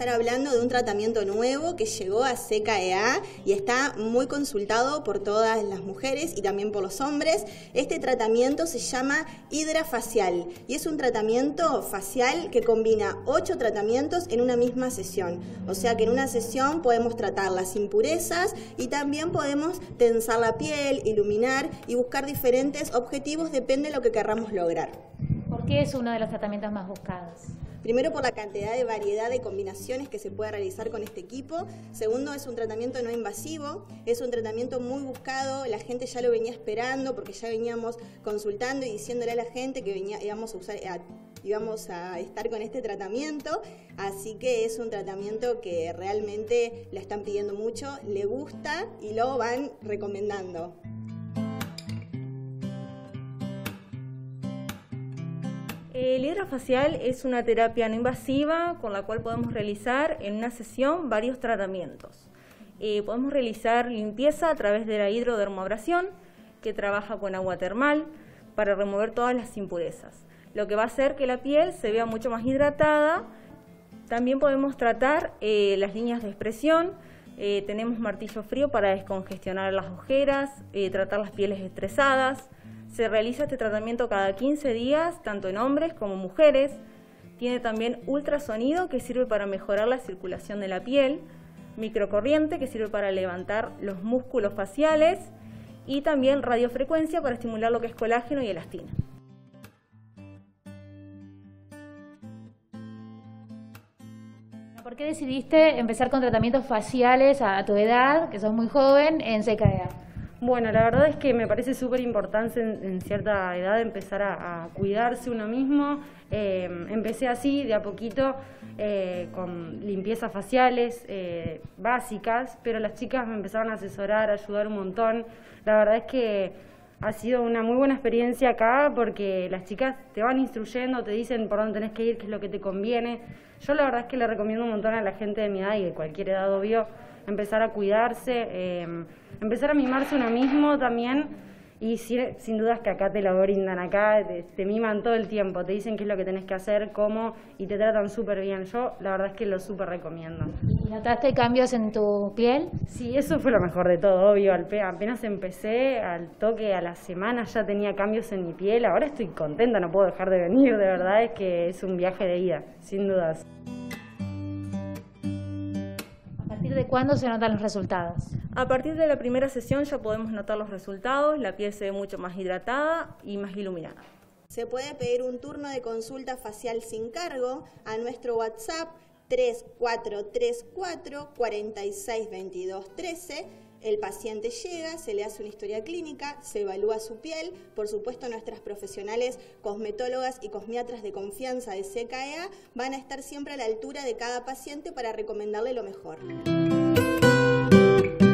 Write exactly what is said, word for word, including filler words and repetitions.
estar hablando de un tratamiento nuevo que llegó a C K E A y está muy consultado por todas las mujeres y también por los hombres. Este tratamiento se llama hidrafacial y es un tratamiento facial que combina ocho tratamientos en una misma sesión. O sea que en una sesión podemos tratar las impurezas y también podemos tensar la piel, iluminar y buscar diferentes objetivos, depende de lo que querramos lograr. ¿Por qué es uno de los tratamientos más buscados? Primero, por la cantidad de variedad de combinaciones que se puede realizar con este equipo. Segundo, es un tratamiento no invasivo, es un tratamiento muy buscado, la gente ya lo venía esperando porque ya veníamos consultando y diciéndole a la gente que venía, íbamos a usar, a, íbamos a estar con este tratamiento, así que es un tratamiento que realmente la están pidiendo mucho, le gusta y lo van recomendando. El hidrafacial es una terapia no invasiva con la cual podemos realizar en una sesión varios tratamientos. Eh, podemos realizar limpieza a través de la hidrodermoabrasión, que trabaja con agua termal para remover todas las impurezas, lo que va a hacer que la piel se vea mucho más hidratada. También podemos tratar eh, las líneas de expresión, eh, tenemos martillo frío para descongestionar las ojeras, eh, tratar las pieles estresadas. Se realiza este tratamiento cada quince días, tanto en hombres como mujeres. Tiene también ultrasonido, que sirve para mejorar la circulación de la piel, microcorriente, que sirve para levantar los músculos faciales, y también radiofrecuencia para estimular lo que es colágeno y elastina. ¿Por qué decidiste empezar con tratamientos faciales a tu edad, que sos muy joven, en C K E A? Bueno, la verdad es que me parece súper importante en, en cierta edad empezar a, a cuidarse uno mismo. Eh, empecé así, de a poquito, eh, con limpiezas faciales eh, básicas, pero las chicas me empezaron a asesorar, a ayudar un montón. La verdad es que ha sido una muy buena experiencia acá porque las chicas te van instruyendo, te dicen por dónde tenés que ir, qué es lo que te conviene. Yo la verdad es que le recomiendo un montón a la gente de mi edad y de cualquier edad, obvio, empezar a cuidarse, eh, empezar a mimarse uno mismo también, y sin, sin dudas que acá te lo brindan, acá te, te miman todo el tiempo, te dicen qué es lo que tenés que hacer, cómo, y te tratan súper bien. Yo la verdad es que lo súper recomiendo. ¿Y notaste cambios en tu piel? Sí, eso fue lo mejor de todo, obvio. Apenas empecé, al toque, a la semana ya tenía cambios en mi piel. Ahora estoy contenta, no puedo dejar de venir, de verdad es que es un viaje de ida, sin dudas. ¿A partir de cuándo se notan los resultados? A partir de la primera sesión ya podemos notar los resultados, la piel se ve mucho más hidratada y más iluminada. Se puede pedir un turno de consulta facial sin cargo a nuestro WhatsApp tres cuatro tres cuatro, cuatro seis dos dos uno tres. El paciente llega, se le hace una historia clínica, se evalúa su piel. Por supuesto, nuestras profesionales cosmetólogas y cosmiatras de confianza de C K E A van a estar siempre a la altura de cada paciente para recomendarle lo mejor.